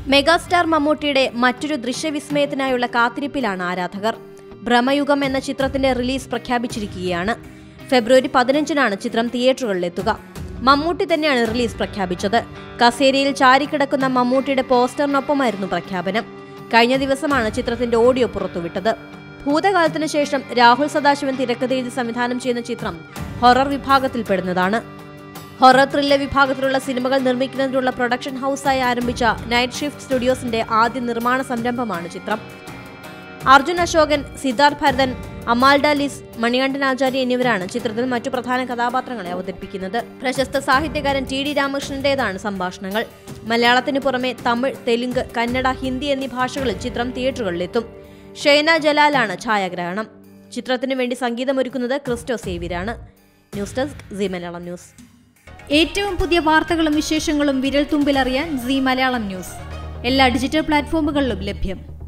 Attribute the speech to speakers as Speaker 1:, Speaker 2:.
Speaker 1: Megastar മമ്മൂട്ടിയുടെ മറ്റൊരു ദൃശ്യവിസ്മയത്തിനായുള്ള കാത്തിരിപ്പിലാണ് ആരാധകർ. ഭ്രമയുഗം എന്ന ചിത്രത്തിന്റെ റിലീസ് പ്രഖ്യാപിച്ചിരിക്കുകയാണ്. ഫെബ്രുവരി 15-നാണ് ചിത്രം തിയേറ്ററുകളിലെത്തുക. മമ്മൂട്ടി തന്നെയാണ് റിലീസ് പ്രഖ്യാപിച്ചത്. കസേരയിൽ ചാരിക്കിടക്കുന്ന മമ്മൂട്ടിയുടെ പോസ്റ്ററിനൊപ്പമായിരുന്നു പ്രഖ്യാപനം. കഴിഞ്ഞ ദിവസമാണ് ചിത്രത്തിന്റെ ഓഡിയോ പുറത്തുവിട്ടത്. ഭൂതകാലത്തിനു ശേഷം രാഹുൽ സദാശിവൻ തിരക്കഥയെഴുതി സംവിധാനം ചെയ്യുന്ന ചിത്രം ഹൊറർ വിഭാഗത്തിൽപ്പെടുന്നതാണ്. ഹൊറർ ത്രില്ലർ വിഭാഗത്തിലുള്ള സിനിമകൾ നിർമ്മിക്കുന്നതിനുള്ള പ്രൊഡക്ഷൻ ഹൌസായി ആരംഭിച്ച നൈറ്റ് ഷിഫ്റ്റ് സ്റ്റുഡിയോസിന്റെ ആദ്യ നിർമ്മാണ സംരംഭമാണ് ചിത്രം. അർജുൻ അശോകൻ, സിദ്ധാർത്ഥ് ഭരതൻ, അമാൽഡ ലിസ്, മണികണ്ഠൻ ആചാര്യ എന്നിവരാണ് ചിത്രത്തിൽ മറ്റു പ്രധാന കഥാപാത്രങ്ങളെ അവതരിപ്പിക്കുന്നത്. പ്രശസ്ത സാഹിത്യകാരൻ ടി ഡി രാമകൃഷ്ണന്റേതാണ് സംഭാഷണങ്ങൾ. മലയാളത്തിന് പുറമെ തമിഴ്, തെലുങ്ക്, കന്നഡ, ഹിന്ദി എന്നീ ഭാഷകളിൽ ചിത്രം തിയേറ്ററുകളിലെത്തും. ഷെയ്ന ജലാലാണ് ഛായാഗ്രഹണം. ചിത്രത്തിനു വേണ്ടി സംഗീതമൊരുക്കുന്നത് ക്രിസ്റ്റോ സേവ്യരാണ്. News desk Zee Malayalam news.
Speaker 2: ഏറ്റവും പുതിയ വാർത്തകളും വിശേഷങ്ങളും വിരൽ തുമ്പിലറിയാൻ സീ മലയാളം ന്യൂസ് എല്ലാ ഡിജിറ്റൽ പ്ലാറ്റ്ഫോമുകളിലും ലഭ്യം.